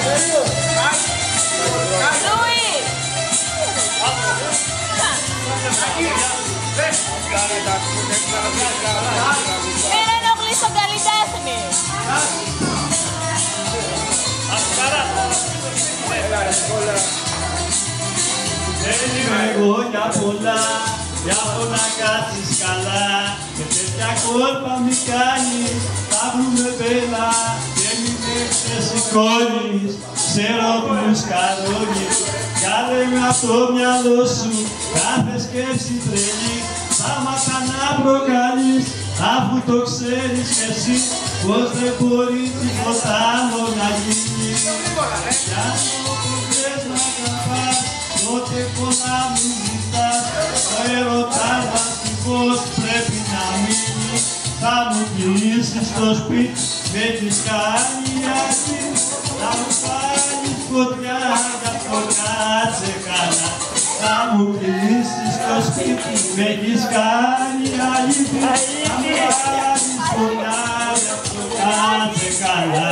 Μην ενοχλείς τον καλλιτέχνη. Δεν είμαι εγώ για πολλά, για αυτό να κάτσεις καλά. Και τέτοια κόλπα μη κάνεις, θα βρούμε πέλα. Και μην με σηκώνεις, ξέρω τους κανόνες. Κάνε με από το μυαλό σου κάθε σκέψη τρελή. Σταμάτα να προκαλείς, αφού το ξέρεις κι εσύ πως δεν μπορεί τίποτα άλλο να γίνει. Κι αν όπου θες να αγαπάς, τότε πολλά μη ζητάς. Το έρωτάς μας τυχώς πρέπει να μείνει. Θα μου κλείσεις το σπίτι, με έχεις κάνει άκρη. Θα μου πάρεις φωτιά, γι' αυτό κάτσε καλά. Θα μου κλείσεις το σπίτι, με έχεις κάνει αλήθεια. Θα μου πάρεις φωτιά, γι' αυτό κάτσε καλά.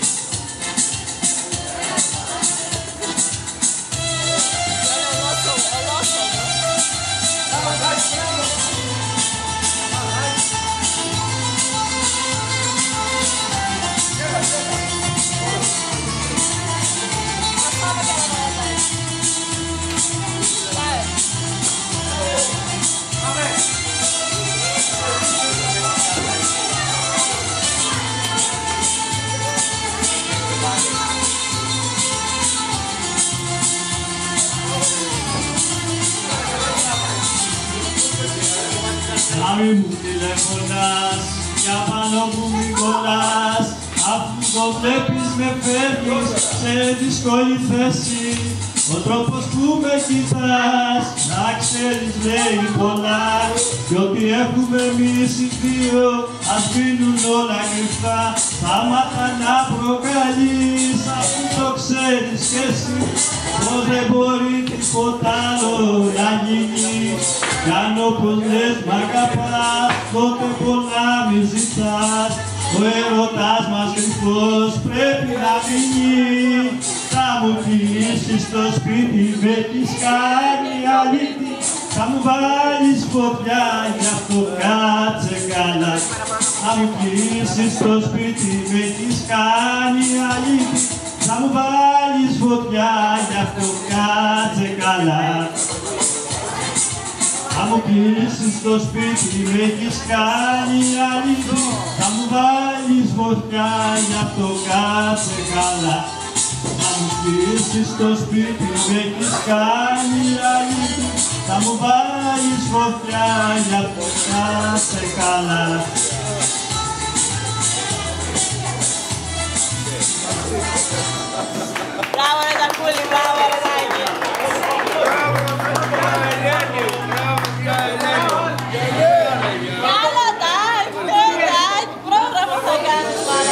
Να μην μου τηλεφωνάς, για πάνω μου μην κολλάς. Αφού το βλέπεις με φέρνεις σε δύσκολη θέση. Ο τρόπος που με κοιτάς, να ξέρεις λέει πολλά. Κι ό,τι έχουμε εμείς οι δύο, ας μείνουν όλα κρυφά. Σταμάτα να προκαλείς, αφού το ξέρεις κι εσύ πως δεν μπορεί τίποτα άλλο να γίνει. Κι αν όπως λες μ' αγαπάς, τότε πολλά μη ζητάς. Ο έρωτας μας κρυφός πρέπει να μείνει. Θα μου κλείσεις το σπίτι, με έχεις κάνει αλήθεια. Θα μου βάλεις φωτιά, γι' αυτό κάτσε καλά. Θα μου κλείσεις το σπίτι, με έχεις κάνει αλήθεια. Θα μου βάλεις φωτιά, γι' αυτό κάτσε καλά. Θα μου κλείσεις το σπίτι, με έχεις κάνει αλήθεια. Θα μου βάλεις φωτιά, γι' αυτό κάτσε καλά. Θα μου κλείσεις το σπίτι, με έχεις κάνει αλήθεια. Θα μου βάλεις φωτιά, γι' αυτό κάτσε καλά. Μπράβο ρε Τακούλη, μπράβο ρε Τάκη. Καλό Τάκη, πρόγραμμα θα κάνεις μάλλον.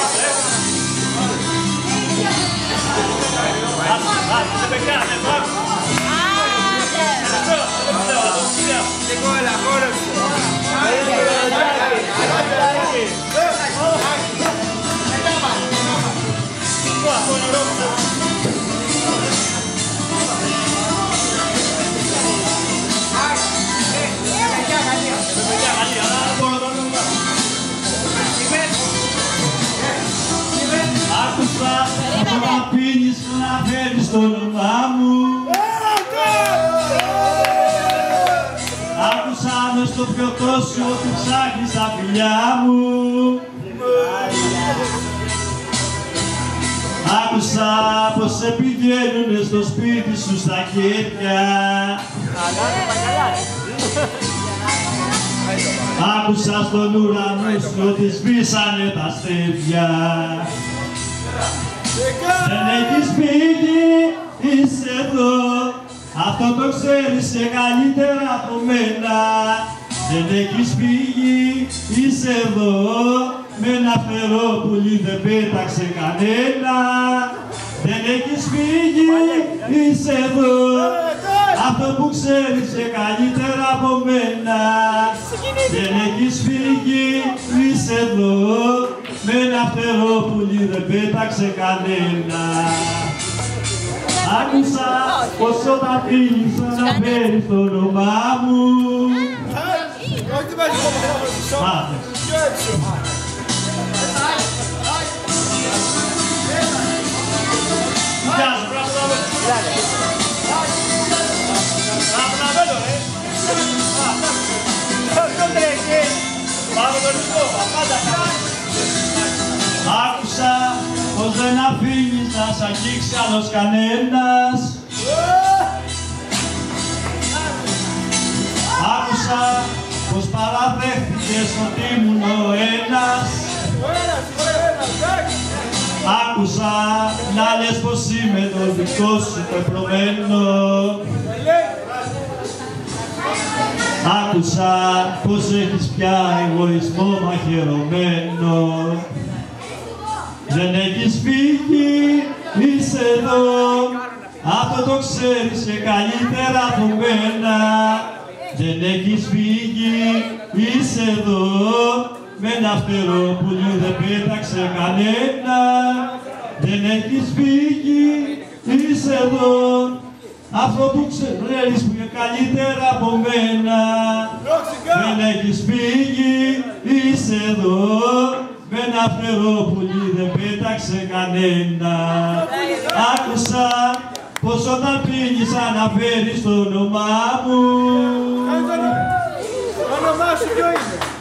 Άκουσα αυτό να πίνεις, να φέρεις το όνομά μου. Άκουσα μες στο πιωτό σου ότι ψάχνεις τα φιλιά μου. Άκουσα πως σε πηγαίνουνε στο σπίτι σου στα χέρια. Άκουσα στον ουρανό σου ότι σβήσανε τα αστέρια. Δεν έχεις φύγει, είσαι εδώ. Αυτό το ξέρεις και καλύτερα από μένα. Δεν έχεις φύγει, είσαι εδώ. Με ένα φτερό πουλί δεν πέταξε κανένα. Δεν έχεις φύγει, είσαι εδώ. Αυτό που ξέρεις και καλύτερα από μένα. Δεν έχεις φύγει, είσαι εδώ. Με ένα φτερό πουλί δεν πέταξε κανένα. Άκουσα πως όταν φύγεις θα αναφέρεις το όνομά μου. Άκουσα πως δεν αφήνεις να σ' αγγίξει άλλος κανένας. Άκουσα πως παραδέχτηκες ότι ήμουν ο ένας. Άκουσα να λες πως είμαι το δικό σου πεπρωμένο. Άκουσα πως έχεις πια εγωισμό μαχαιρωμένο. Δεν έχεις φύγει, είσαι εδώ. Αυτό το ξέρεις και καλύτερα από μένα. Δεν έχεις φύγει, είσαι εδώ. Με ένα φτερό πουλί δεν πέταξε κανένα. Δεν έχεις φύγει, είσαι εδώ. Αυτό που ξέρεις που είναι καλύτερα από μένα. Δεν έχεις φύγει, είσαι εδώ. Με ένα φτερό πουλί δεν πέταξε κανένα. Άκουσα πως όταν πίνεις αναφέρεις το όνομά μου. Το όνομά σου ποιο είναι?